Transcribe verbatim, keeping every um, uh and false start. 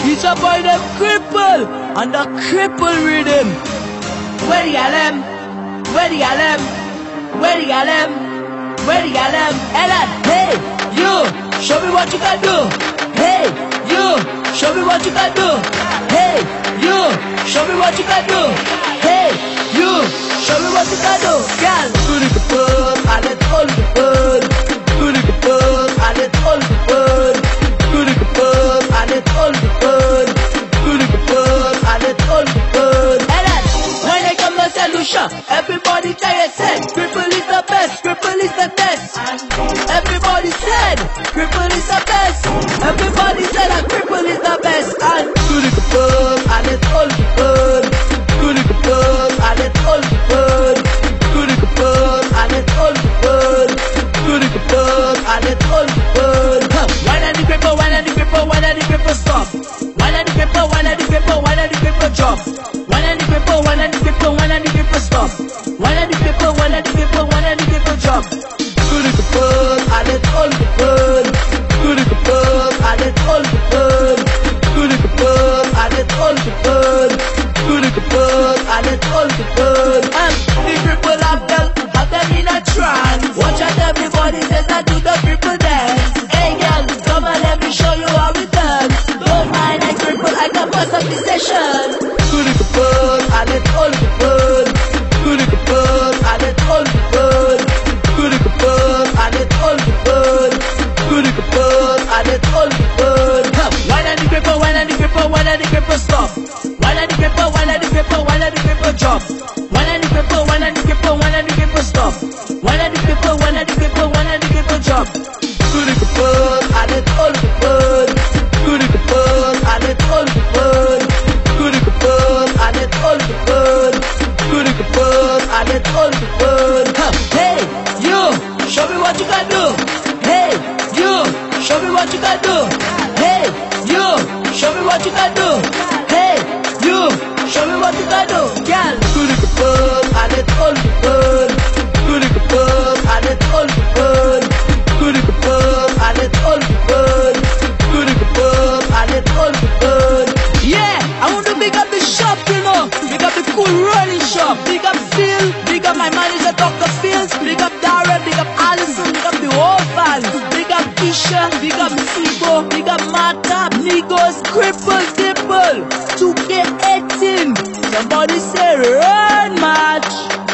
It's a boy them cripple and the cripple rhythm. Where the L M? Where the L M? Where the L M? Where the L M? Ellen, hey, you, show me what you can do. Hey, you, show me what you can do. Hey, you, show me what you can do. Hey, you, show me what you can do. Girl, do the bird and it's all the bird. Do the bird and it's all the bird. Do the bird and it's all the bird. Do the bird and it's all the bird. Ellen, when I come to solution, everybody tell you said, cripple is the best, cripple is the best. Everybody said, cripple is the best. Everybody said that cripple is the best. And do the bird and it's all the bird. Do the bird and it's all the bird. Do the bird and it's all the bird. Do the bird and it's all the bird. Why not the cripple, why not the cripple, why not the cripple stop? Why not the cripple, why not the cripple, why not the cripple drop? Why not the cripple, why not the cripple, why not the cripple stop? Why not the cripple, why not the cripple, why not the cripple drop? Do the bird and it's all the bird. Do the bird and it's all the bird. Do the bird and it's all the bird. Do the bird and it's all the bird. Um, the cripple have them, have them in a trance. Watch out, everybody says I do the cripple dance. Hey girl, come and let me show you how it done. Don't mind I cripple, I can bust up the session. Do the bird and it's all the bird. Do the bird and it's all the bird. Do the bird and it's all the bird. Do the bird and it's all the bird. Why not the cripple, why not the cripple, why not the cripple stop? Why not the cripple, why not the cripple, why not the cripple drop? Why not the cripple, why not the cripple, why not the cripple stop? Why not the cripple, why not the cripple, why not the cripple drop? Do the bird and it's all the bird. Do the bird and it's all the bird. Do the bird and it's all the bird. Do the bird and it's all the bird. Hey, you, show me what you can do. Hey, you, show me what you can do. Hey, you, show me what you can do. Hey, you, show me what you can do. Girl, do the bird and it's all the bird. Do the bird and it's all the bird. Do the bird and it's all the bird. Do the bird and it's all the bird. Yeah, I want to big up the shop, you know. Big up the cool rolling shop. Big up Phil, big up my manager Doctor Phils. Big up Darren, big up Allison, big up the whole fans. Big up Isha, big up Sibo, big up Martha, Nigos, Cripple, Dipple. two K eighteen, somebody say run match.